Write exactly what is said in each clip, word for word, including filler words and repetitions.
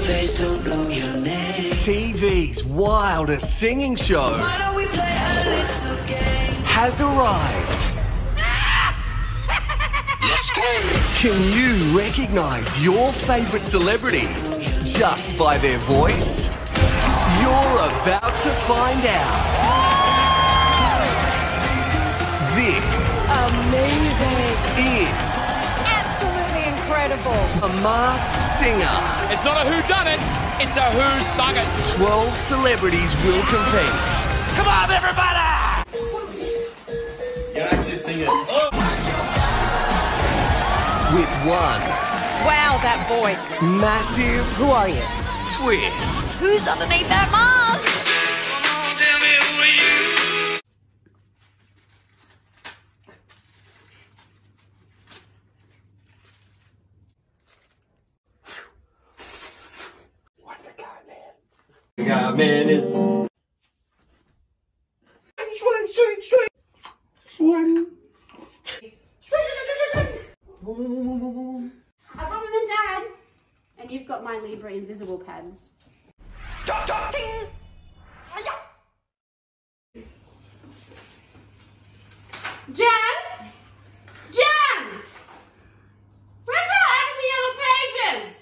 face, don't know your name. T V's wildest singing show Why don't we play a little game? has arrived. Let's go. Can you recognize your favorite celebrity just by their voice? You're about to find out. This Amazing. is Absolutely incredible. a Masked Singer. It's not a whodunit, it's a who sung it. twelve celebrities will compete. Come on, everybody! You actually sing it. With one Wow, that voice. massive Who are you? twist. Who's underneath that mask? Tell me who are you? Yeah, man is. Swing, swing, swing. Swing. I've got them, Dad. And you've got my Libra invisible pads. Jan? Jan! Where's that out of the yellow pages?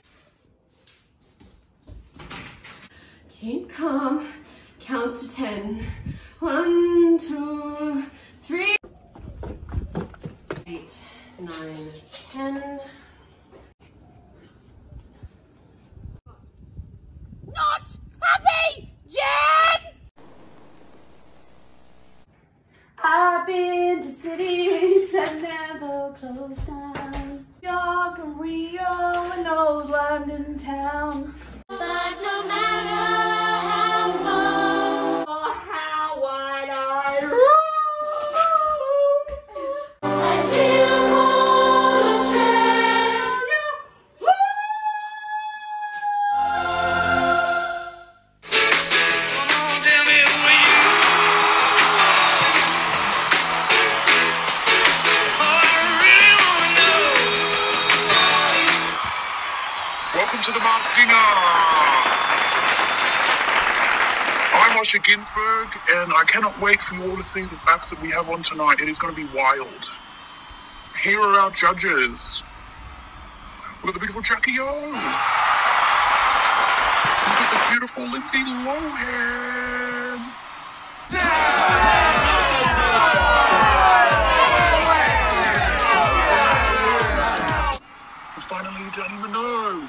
Keep calm. Count to ten. One, two, three. Eight, nine, ten. Not happy, Jan! I've been to cities that never closed down. York and Rio and old London town. But no matter how far or how wide I roam, I still call Australia home. Tell me who are you? Oh, I really wanna know. Welcome to the Masked Singer. I'm Osher Ginsburg, and I cannot wait for you all to see the maps that we have on tonight. It is going to be wild. Here are our judges. We've got the beautiful Jackie O. We've got the beautiful Lindsay Lohan. And finally, Danny Minogue.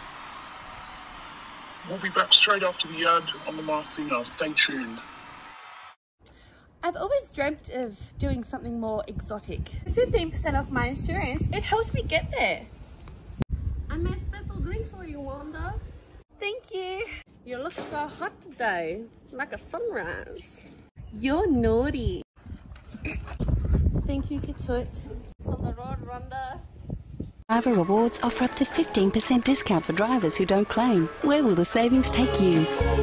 We'll be back straight after the ad on the Masked Singer. Stay tuned. I've always dreamt of doing something more exotic. fifteen percent off my insurance, it helps me get there. I made a special drink for you, Wanda. Thank you. You look so hot today, like a sunrise. You're naughty. Thank you, Kitut. On the road, Wanda. Driver Rewards offer up to fifteen percent discount for drivers who don't claim. Where will the savings take you?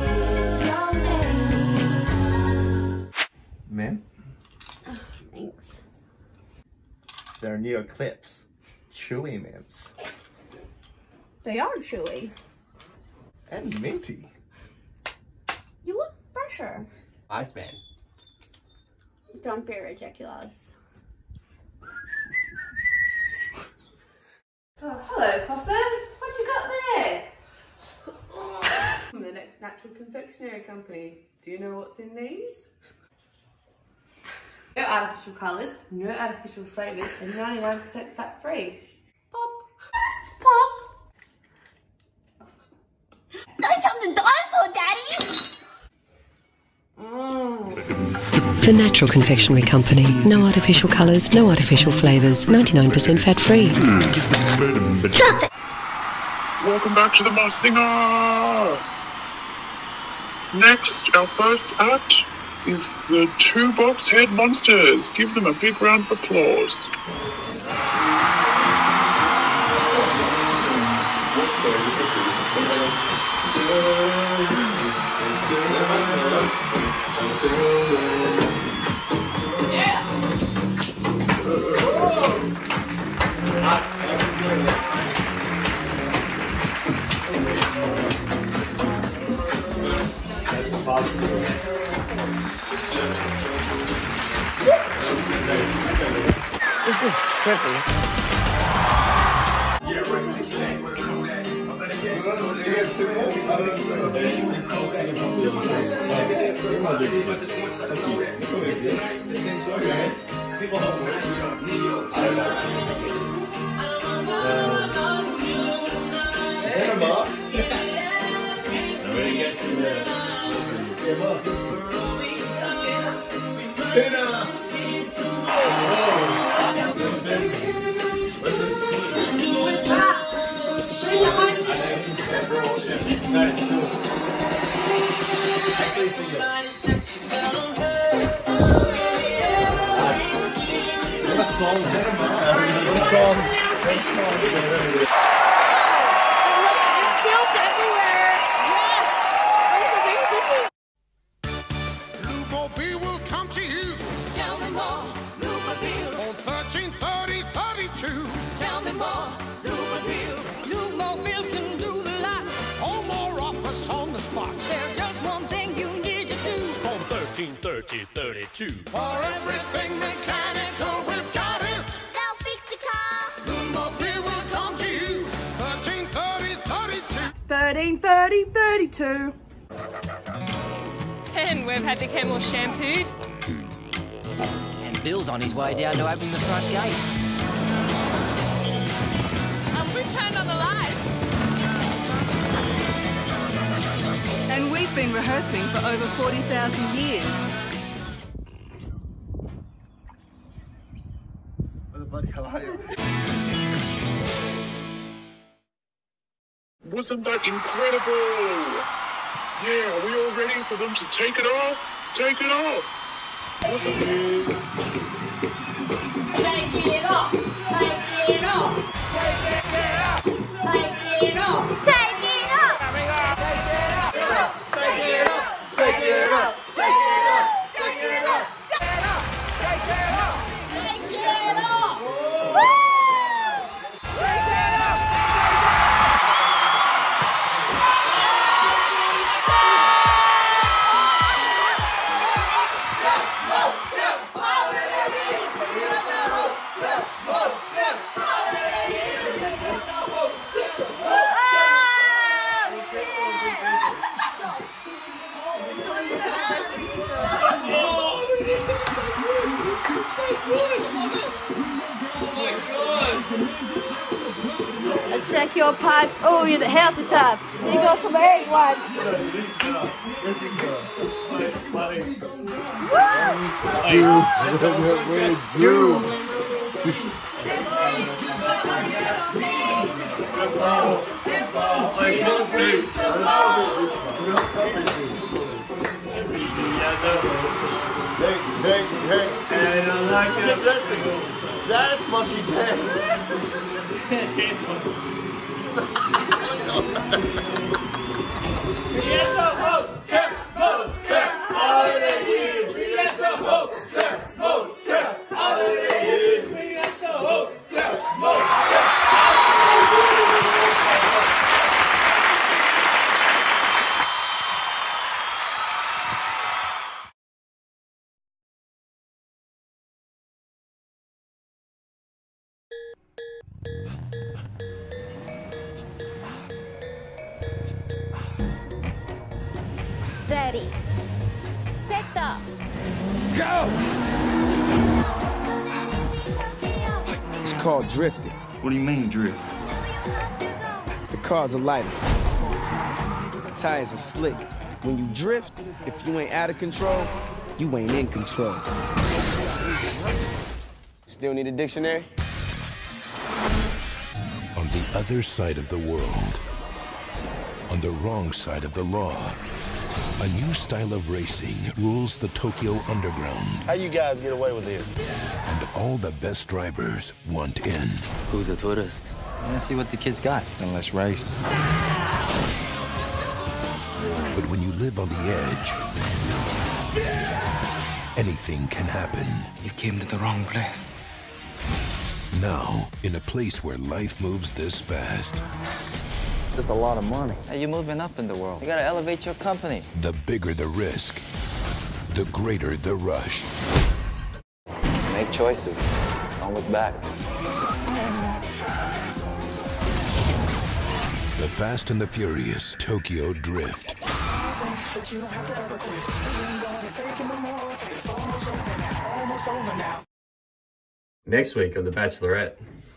Man, Oh, thanks. they're new Eclipse. Chewy mints. They are chewy. And minty. You look fresher. Iceman. Don't be ridiculous. Oh, hello, Possum. What you got there? From the next Natural Confectionery Company. Do you know what's in these? No artificial colours, no artificial flavours, and ninety-nine percent fat free. Pop! Pop! Don't tell the dinosaur, Daddy! The Natural Confectionery Company. No artificial colours, no artificial flavours, ninety-nine percent fat free. Drop it! Welcome back to the Masked Singer. Next, our first act is the Two Box Head Monsters. Give them a big round of applause. trippy. Chills everywhere. Yes. Lubomobile will come to you. Tell me more, Lubomobile. On thirteen thirty thirty-two. Tell me more, Lubomobile. Lubomobile can do the lots. All more offers on the spot. There's just one thing you need to do. On thirteen thirty thirty-two. For everything mechanical, we've got it. They'll fix the car. Lubomobile will come to you. thirteen thirty thirty-two. thirteen thirty thirty-two. And we've had the camel shampooed. And Bill's on his way down to open the front gate. And we turned on the lights. And we've been rehearsing for over forty thousand years. Wasn't that incredible? Yeah, are we all ready for them to take it off? Take it off. Wasn't it? Take it off. Take it off. Take it off. Take it off. Take it off. Coming off. Take it off. Take it off. Take it off. Take it off. Take it off. Take it off. Take it off. Take it off. Woo! Take it off. Let's check your pipes. Oh, you're the healthy type. You got some egg whites. Hey, hey, hey. I don't like it. That's monkey dance. Ready. Set up. Go! It's called drifting. What do you mean, drift? The car's a lighter. The tires are slicked. When you drift, if you ain't out of control, you ain't in control. Still need a dictionary? On the other side of the world, on the wrong side of the law, a new style of racing rules the Tokyo underground. How you guys get away with this? And all the best drivers want in. Who's a tourist? Let's see what the kids got. Then let's race. But when you live on the edge, anything can happen. You came to the wrong place. Now, in a place where life moves this fast, That's a lot of money. Hey, you're moving up in the world. You gotta elevate your company. the bigger the risk, the greater the rush. Make choices. Don't look back. The Fast and the Furious Tokyo Drift. Next week on The Bachelorette.